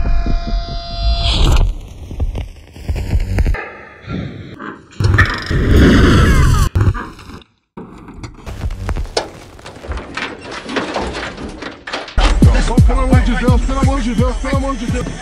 Pelo amor de Deus, pelo amor de Deus, pelo amor de Deus.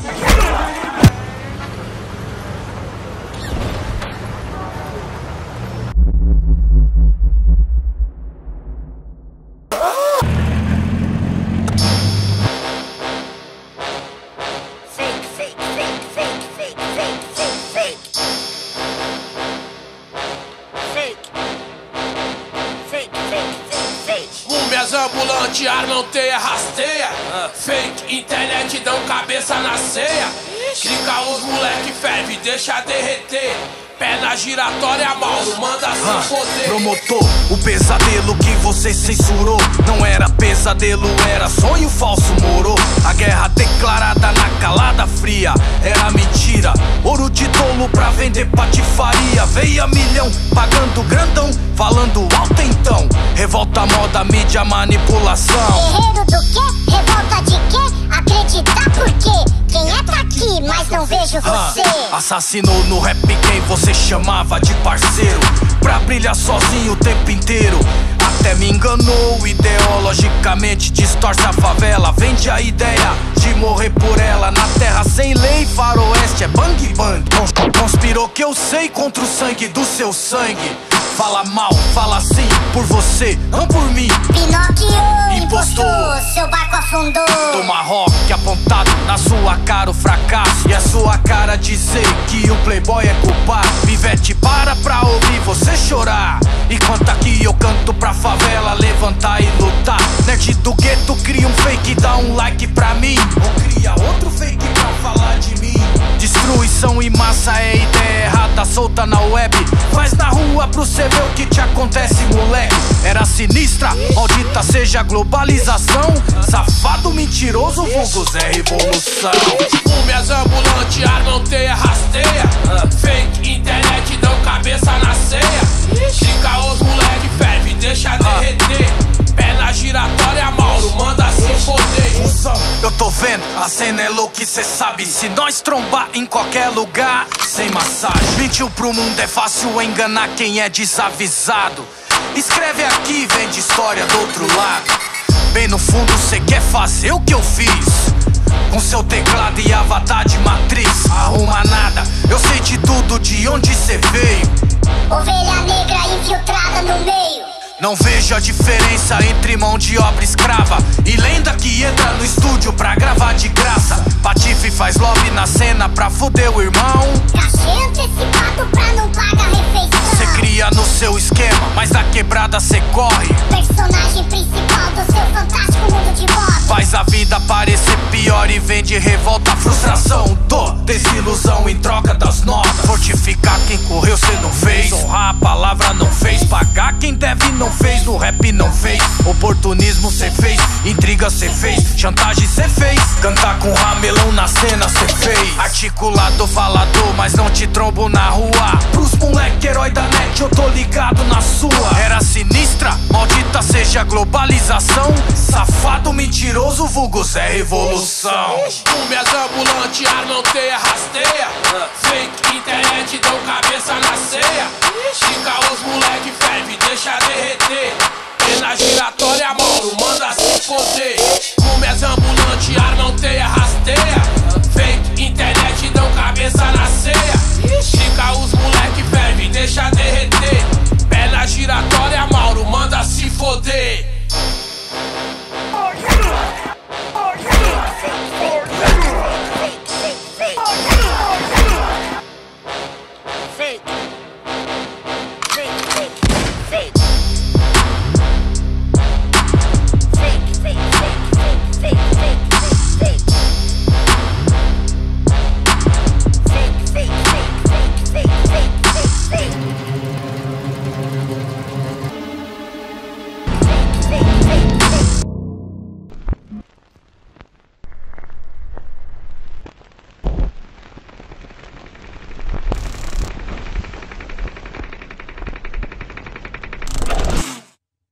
Minhas ambulantes armam teia, rasteia. Fake, internet dão cabeça na ceia. Clica os moleque ferve, deixa derreter. Pé na giratória, Mauro, manda se foder. Promotor, o pesadelo que você censurou não era pesadelo, era sonho falso, moro. A guerra declarada na calada fria era mentira. Ouro de tolo pra vender patifaria. Veia milhão, pagando grandão, falando alto então. Revolta, moda, mídia, manipulação. Guerreiro do quê? Revolta de quê? Acreditar por quê? Quem é tá aqui, mas não vejo você. Assassinou no rap quem você chamava de parceiro, pra brilhar sozinho o tempo inteiro. Até me enganou, ideologicamente distorce a favela. Vende a ideia de morrer por ela. Na terra sem lei, faroeste é bang bang. Conspirou que eu sei contra o sangue do seu sangue. Fala mal, fala sim, por você, não por mim. Pinóquio, impostor, seu barco afundou. Toma rock apontado na sua cara o fracasso. E a sua cara dizer que o playboy é culpado. Pivete, para pra ouvir você chorar. Enquanto aqui eu canto pra favela levantar e lutar. Nerd do gueto cria um fake, dá um like pra mim. Ou cria outro fake pra falar de mim. Destruição em massa é ideia errada, solta na web. Faz na rua pro cê ver o que te acontece, moleque. Era sinistra, maldita seja a globalização. Safado, mentiroso, vulgo Zé Revolução. Minhas ambulantes armam teia, rasteia. Fake, internet dão cabeça na ceia. Clica os moleque ferve, deixa derreter. Pé na giratória, Mauro, manda se foder. Eu tô vendo, a cena é louca e cê sabe. Se nós trombar em qualquer lugar, sem massagem. Mentiu pro mundo, é fácil enganar quem é desavisado. Escreve aqui, vende história do outro lado. Bem no fundo cê quer fazer o que eu fiz. Com seu teclado e avatar de matriz. Arruma nada, eu sei de tudo, de onde cê veio. Ovelha negra infiltrada no meio. Não vejo a diferença entre mão de obra escrava e lenda que entra no estúdio pra gravar de graça. Patife faz lobby na cena pra fuder o irmão. Cachê antecipado pra não pagar refeição. Cê cria no seu esquema, mas na quebrada cê corre. Personagem principal do seu fantástico mundo de moda. Faz a vida parecer pior e vende revolta, frustração, dor, desilusão em troca das notas. Fortificar quem correu cê não fez. Honrar a palavra não fez. Pagar quem deve não fez. No rap não fez. Oportunismo cê fez. Intriga cê fez. Chantagem cê fez. Cantar com ramelão na cena cê fez. Articulado, falador, mas não te trombo na rua. Pros moleque herói da net eu tô ligado na sua. Era sinistra, maldita seja a globalização. Safado, mentiroso, vulgo Zé Revolução. Minhas ambulantes armam teia, rasteia. Fake, internet dão cabeça na ceia. Fica os moleque ferve, deixa derreter. Pé na giratória, Mauro, manda se foder. Minhas ambulantes